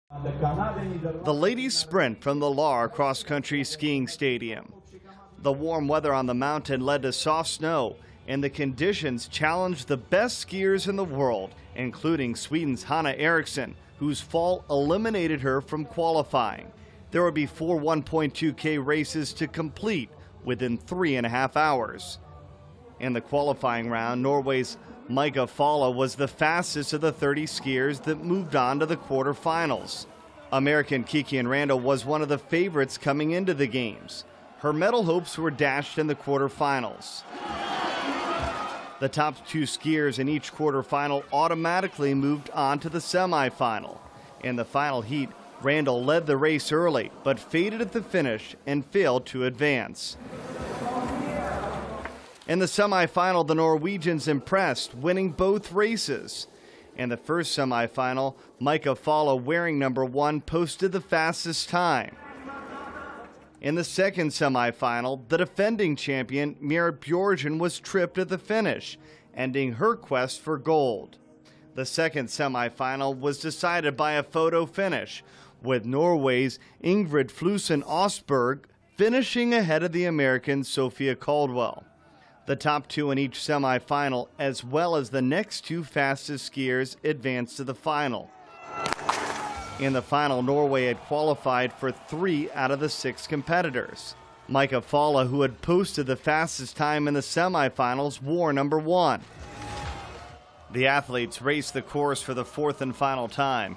The ladies sprint from the Lahr cross-country skiing stadium. The warm weather on the mountain led to soft snow, and the conditions challenged the best skiers in the world, including Sweden's Hanna Eriksson, whose fall eliminated her from qualifying. There would be 4 1.2K races to complete within 3.5 hours. In the qualifying round, Norway's Micah Falla was the fastest of the 30 skiers that moved on to the quarterfinals. American Kikkian Randall was one of the favorites coming into the games. Her medal hopes were dashed in the quarterfinals. The top 2 skiers in each quarterfinal automatically moved on to the semifinal. In the final heat, Randall led the race early, but faded at the finish and failed to advance. In the semifinal, the Norwegians impressed, winning both races. In the first semifinal, Micah Falla, wearing number 1, posted the fastest time. In the second semifinal, the defending champion, Marit Bjørgen, was tripped at the finish, ending her quest for gold. The second semifinal was decided by a photo finish, with Norway's Ingrid Flusen Østberg finishing ahead of the American Sophia Caldwell. The top 2 in each semifinal, as well as the next 2 fastest skiers, advanced to the final. In the final, Norway had qualified for 3 out of the 6 competitors. Micah Falla, who had posted the fastest time in the semifinals, wore number 1. The athletes raced the course for the 4th and final time.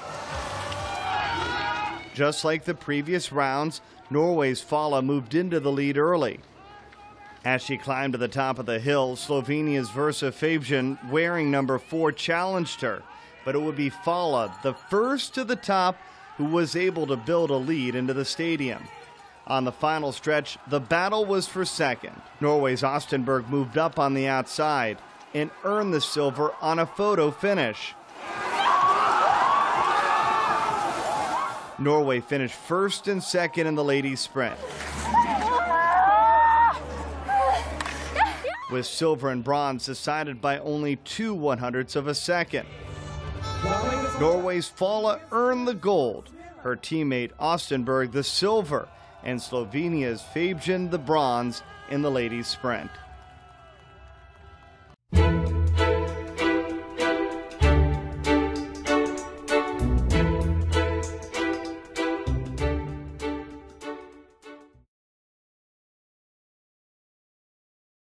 Just like the previous rounds, Norway's Falla moved into the lead early. As she climbed to the top of the hill, Slovenia's Versa Fabjan, wearing number 4, challenged her, but it would be Falla, the first to the top, who was able to build a lead into the stadium. On the final stretch, the battle was for second. Norway's Østenberg moved up on the outside and earned the silver on a photo finish. Norway finished first and second in the ladies' sprint, with silver and bronze decided by only 2 100ths of a second. Norway's Falla earned the gold, her teammate Østenberg the silver, and Slovenia's Fabjan the bronze in the ladies' sprint.